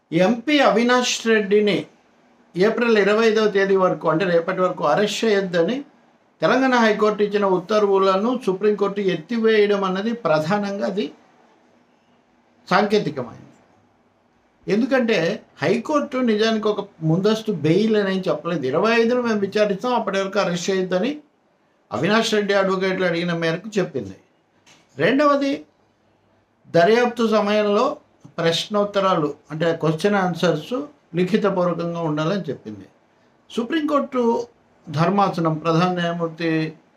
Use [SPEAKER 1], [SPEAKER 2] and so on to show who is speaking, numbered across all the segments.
[SPEAKER 1] MP Avinash రెడ్డిని April 25వ తేదీ వరకు అంటే రేపటి వరకు అరెస్ట్ చేయొద్దని తెలంగాణ హైకోర్టు ఇచ్చిన ఉత్తర్వులను సుప్రీంకోర్టు ఎత్తివేయడం అన్నది ప్రధానంగా అది సాంకేతికమైంది. ఎందుకంటే హైకోర్టు నిజానికి ఒక ముందస్తు బెయిల్ అని చెప్పలేదు. 25ను మేము విచారిస్తాం, అప్పటి వరకు అరెస్ట్ చేయొద్దని అవినాష్ రెడ్డి అడ్వకేట్లు అడిగిన మేరకు చెప్పింది. రెండవది, దర్యాప్తు సమయంలో ప్రశ్నోత్తరాలు అంటే క్వశ్చన్ ఆన్సర్స్ లిఖితపూర్వకంగా ఉండాలని చెప్పింది. సుప్రీంకోర్టు ధర్మాసనం ప్రధాన న్యాయమూర్తి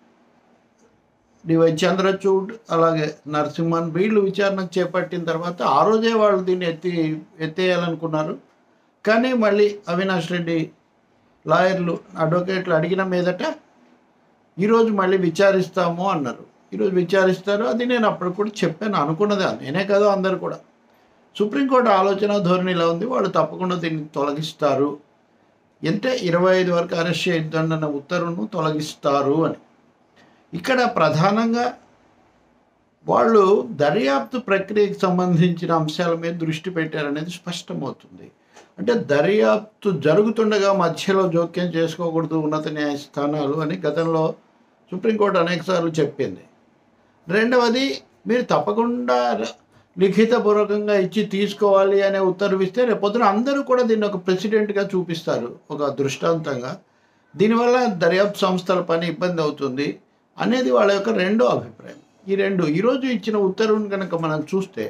[SPEAKER 1] డివై చంద్రచూడ్ అలాగే నరసింహన్ వీళ్ళు విచారణకు చేపట్టిన తర్వాత ఆ రోజే వాళ్ళు దీన్ని ఎత్తేయాలనుకున్నారు. కానీ మళ్ళీ అవినాష్ రెడ్డి లాయర్లు అడ్వకేట్లు అడిగిన మీదట ఈరోజు మళ్ళీ విచారిస్తాము అన్నారు. ఈరోజు విచారిస్తారు. అది నేను అప్పుడు కూడా చెప్పాను, అనుకున్నదే, నేనే కదా అందరు కూడా. సుప్రీంకోర్టు ఆలోచన ధోరణి ఇలా ఉంది, వాళ్ళు తప్పకుండా దీన్ని తొలగిస్తారు, అంటే 25 వరకు అరెస్ట్ చేయొద్దండి అన్న ఉత్తర్వును తొలగిస్తారు అని. ఇక్కడ ప్రధానంగా వాళ్ళు దర్యాప్తు ప్రక్రియకు సంబంధించిన అంశాల మీద దృష్టి పెట్టారనేది స్పష్టమవుతుంది. అంటే దర్యాప్తు జరుగుతుండగా మధ్యలో జోక్యం చేసుకోకూడదు ఉన్నత న్యాయస్థానాలు అని గతంలో సుప్రీంకోర్టు అనేకసార్లు చెప్పింది. రెండవది, మీరు తప్పకుండా లిఖితపూర్వకంగా ఇచ్చి తీసుకోవాలి అనే ఉత్తర్వు ఇస్తే రేపొద్దున అందరూ కూడా దీన్ని ఒక ప్రెసిడెంట్గా చూపిస్తారు, ఒక దృష్టాంతంగా. దీనివల్ల దర్యాప్తు సంస్థల పని ఇబ్బంది అవుతుంది అనేది వాళ్ళ యొక్క రెండో అభిప్రాయం. ఈరోజు ఇచ్చిన ఉత్తర్వును కనుక మనం చూస్తే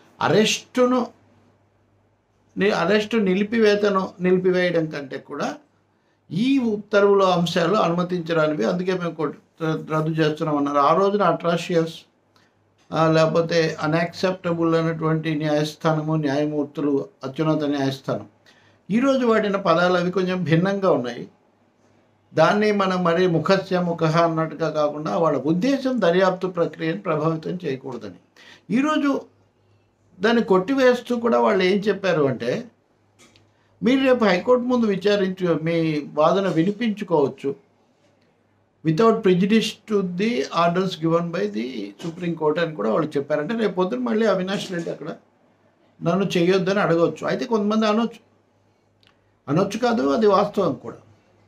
[SPEAKER 1] అరెస్టు నిలిపివేయడం కంటే కూడా ఈ ఉత్తర్వుల అంశాలు అనుమతించడానికి, అందుకే మేము రద్దు చేస్తున్నామన్నారు. ఆ రోజున అట్రాషియస్ లేకపోతే అన్యాక్సెప్టబుల్ అనేటువంటి న్యాయస్థానము, న్యాయమూర్తులు, అత్యున్నత న్యాయస్థానం ఈరోజు వాడిన పదాలు అవి కొంచెం భిన్నంగా ఉన్నాయి. దాన్ని మనం మరీ ముఖస్య ముఖ అన్నట్టుగా కాకుండా వాళ్ళ ఉద్దేశం దర్యాప్తు ప్రక్రియను ప్రభావితం చేయకూడదని. ఈరోజు దాన్ని కొట్టివేస్తూ కూడా వాళ్ళు ఏం చెప్పారు అంటే, మీరు రేపు హైకోర్టు ముందు మీ వాదన వినిపించుకోవచ్చు without prejudice to the orders given by the supreme court అని కూడా వాళ్ళు చెప్పారంటే రేపు పొద్దున మళ్ళీ అవినాష్ రెడ్డి అక్కడ నన్ను చేయొద్దని అడగవచ్చు. అయితే కొంతమంది అనొచ్చు కాదు, అది వాస్తవం కూడా.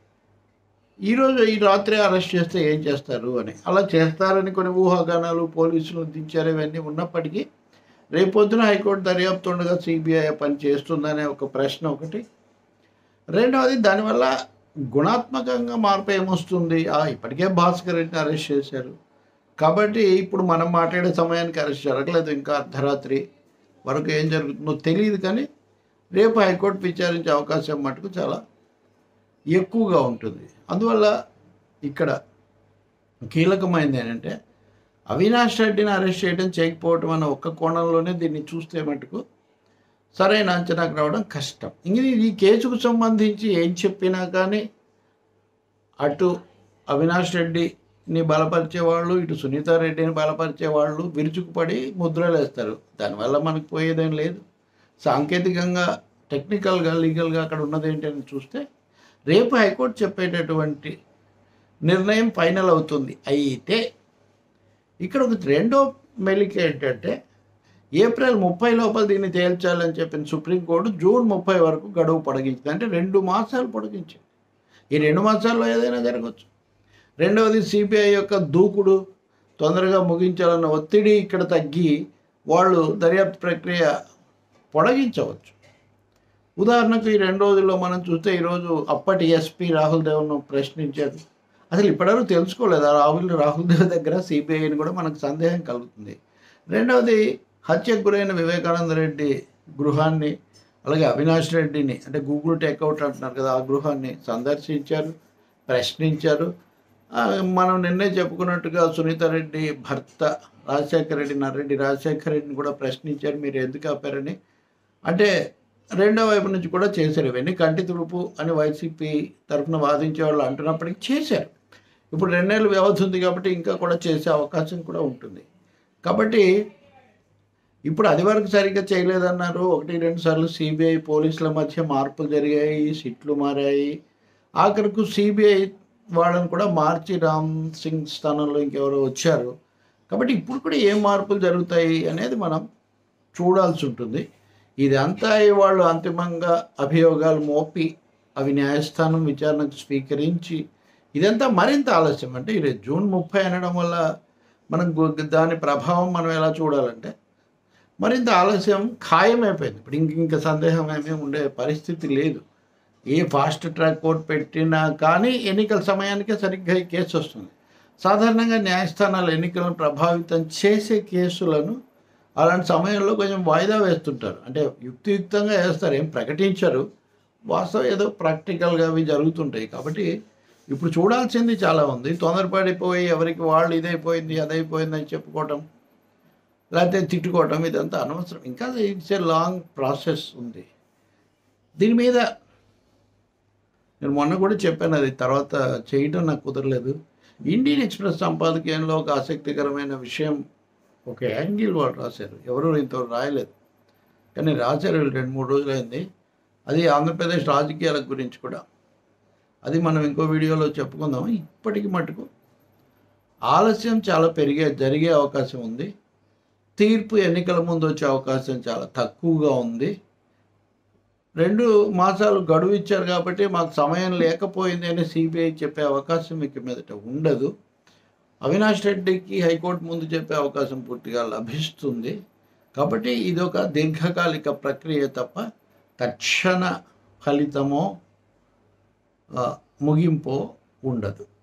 [SPEAKER 1] ఈ రాత్రి అరెస్ట్ చేస్తే ఏం చేస్తారు అని, అలా చేస్తారని కొన్ని ఊహాగానాలు, పోలీసులు దించారు, ఇవన్నీ ఉన్నప్పటికీ రేపొద్దున హైకోర్టు దర్యాప్తు ఉండగా సిబిఐ పని చేస్తుందనే ఒక ప్రశ్న ఒకటి. రెండవది, దానివల్ల గుణాత్మకంగా మార్పు ఏమొస్తుంది? ఇప్పటికే భాస్కర్ రెడ్డిని అరెస్ట్ చేశారు కాబట్టి ఇప్పుడు మనం మాట్లాడే సమయానికి అరెస్ట్ జరగలేదు, ఇంకా అర్ధరాత్రి వరకు ఏం జరుగుతుందో తెలియదు. కానీ రేపు హైకోర్టు విచారించే అవకాశం మటుకు చాలా ఎక్కువగా ఉంటుంది. అందువల్ల ఇక్కడ కీలకమైనది ఏంటంటే అవినాష్ రెడ్డిని అరెస్ట్ చేయకపోవటం అన్న ఒక్క కోణంలోనే దీన్ని చూస్తే మటుకు సరైన అంచనాకు రావడం కష్టం. ఈ కేసుకు సంబంధించి ఏం చెప్పినా కానీ అటు అవినాష్ రెడ్డిని బలపరిచేవాళ్ళు, ఇటు సునీతారెడ్డిని బలపరిచేవాళ్ళు విరుచుకుపడి ముద్రలు వేస్తారు. దానివల్ల మనకు పోయేదేం లేదు. సాంకేతికంగా, టెక్నికల్గా, లీగల్గా అక్కడ ఉన్నది ఏంటని చూస్తే రేపు హైకోర్టు చెప్పేటటువంటి నిర్ణయం ఫైనల్ అవుతుంది. అయితే ఇక్కడ ఒక రెండో మెలిక ఏంటంటే ఏప్రిల్ 30 లోపల దీన్ని తేల్చాలని చెప్పిన సుప్రీంకోర్టు జూన్ 30 వరకు గడువు పొడిగించింది. అంటే 2 మాసాలు పొడిగించింది. ఈ 2 మాసాల్లో ఏదైనా జరగవచ్చు. రెండవది, సిబిఐ యొక్క దూకుడు, తొందరగా ముగించాలన్న ఒత్తిడి ఇక్కడ తగ్గి వాళ్ళు దర్యాప్తు ప్రక్రియ పొడిగించవచ్చు. ఉదాహరణకు ఈ 2 రోజుల్లో మనం చూస్తే ఈరోజు అప్పటి ఎస్పీ రాహుల్ దేవ్ను ప్రశ్నించారు. అసలు ఇప్పటివరకు తెలుసుకోలేదు రాహుల్ దేవ్ దగ్గర సిబిఐని కూడా మనకు సందేహం కలుగుతుంది. రెండవది, హత్యకు గురైన వివేకానంద రెడ్డి గృహాన్ని, అలాగే అవినాష్ రెడ్డిని అంటే గూగుల్ టేక్అవుట్ అంటున్నారు కదా, ఆ గృహాన్ని సందర్శించారు, ప్రశ్నించారు. మనం నిన్నే చెప్పుకున్నట్టుగా సునీతారెడ్డి భర్త రాజశేఖర రెడ్డిని కూడా ప్రశ్నించారు, మీరు ఎందుకు ఆపారని. అంటే రెండో వైపు నుంచి కూడా చేశారు. ఇవన్నీ కంటి తుడుపు అని వైసీపీ తరఫున వాదించే వాళ్ళు అంటున్నప్పటికీ చేశారు. ఇప్పుడు 2 నెలలు వ్యవధి ఉంది కాబట్టి ఇంకా కూడా చేసే అవకాశం కూడా ఉంటుంది. కాబట్టి ఇప్పుడు అది వరకు సరిగ్గా చేయలేదన్నారు. 1-2 సార్లు సిబిఐ పోలీసుల మధ్య మార్పులు జరిగాయి, సిట్లు మారాయి. ఆఖరికి సిబిఐ వాళ్ళని కూడా మార్చి రామ్ సింగ్ స్థానంలో ఇంకెవరో వచ్చారు. కాబట్టి ఇప్పుడు కూడా ఏం మార్పులు జరుగుతాయి అనేది మనం చూడాల్సి ఉంటుంది. ఇదంతా వాళ్ళు అంతిమంగా అభియోగాలు మోపి అవి న్యాయస్థానం విచారణకు స్వీకరించి ఇదంతా మరింత ఆలస్యం. అంటే ఇది జూన్ 30 అనడం వల్ల మనం దాని ప్రభావం మనం ఎలా చూడాలంటే మరింత ఆలస్యం ఖాయమైపోయింది. ఇప్పుడు ఇంకా సందేహం ఏమీ ఉండే పరిస్థితి లేదు. ఏ ఫాస్ట్ ట్రాక్ కోర్టు పెట్టినా కానీ ఎన్నికల సమయానికే సరిగ్గా ఈ కేసు వస్తుంది. సాధారణంగా న్యాయస్థానాలు ఎన్నికలను ప్రభావితం చేసే కేసులను అలాంటి సమయంలో కొంచెం వాయిదా వేస్తుంటారు. అంటే యుక్తియుక్తంగా వేస్తారు, ఏం ప్రకటించరు. వాస్తవం ఏదో ప్రాక్టికల్గా అవి జరుగుతుంటాయి. కాబట్టి ఇప్పుడు చూడాల్సింది చాలా ఉంది. తొందరపడిపోయి ఎవరికి వాళ్ళు ఇదైపోయింది అదైపోయింది అని చెప్పుకోవటం, లేకపోతే తిట్టుకోవటం ఇదంతా అనవసరం. ఇంకా ఇట్స్ ఏ లాంగ్ ప్రాసెస్ ఉంది దీని మీద. నేను మొన్న కూడా చెప్పాను, అది తర్వాత చేయటం నాకు కుదరలేదు. ఇండియన్ ఎక్స్ప్రెస్ సంపాదకీయంలో ఒక ఆసక్తికరమైన విషయం, ఒక యాంగిల్ వాళ్ళు రాశారు. ఎవరు ఇంతవరకు రాయలేదు, కానీ రాశారు. 2-3 రోజులైంది. అది ఆంధ్రప్రదేశ్ రాజకీయాల గురించి కూడా. అది మనం ఇంకో వీడియోలో చెప్పుకుందాం. ఇప్పటికి మటుకు ఆలస్యం చాలా జరిగే అవకాశం ఉంది. తీర్పు ఎన్నికల ముందు వచ్చే అవకాశం చాలా తక్కువగా ఉంది. 2 మాసాలు గడువు ఇచ్చారు కాబట్టి మాకు సమయం లేకపోయింది అని సిబిఐ చెప్పే అవకాశం మీకు మీదట ఉండదు. అవినాష్ రెడ్డికి హైకోర్టు ముందు చెప్పే అవకాశం పూర్తిగా లభిస్తుంది. కాబట్టి ఇది ఒక దీర్ఘకాలిక ప్రక్రియ తప్ప తక్షణ ఫలితమో ముగింపో ఉండదు.